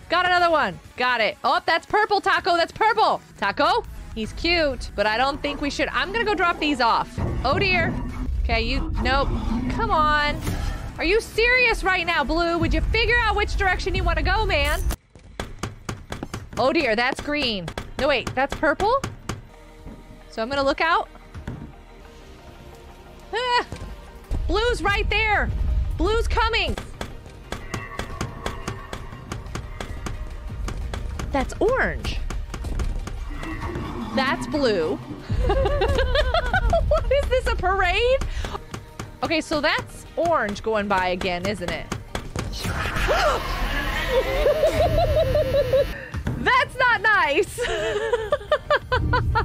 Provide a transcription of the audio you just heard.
Got another one. Got it. Oh, that's purple, Taco. That's purple. Taco? He's cute, but I don't think we should. I'm gonna go drop these off. Oh, dear. Okay, you... Nope. Come on. Are you serious right now, Blue? Would you figure out which direction you want to go, man? Oh, dear. That's green. No, wait. That's purple? So I'm gonna look out. Ah, Blue's right there. Blue's coming. That's orange. That's blue. What is this, a parade? Okay, so that's orange going by again, isn't it? That's not nice.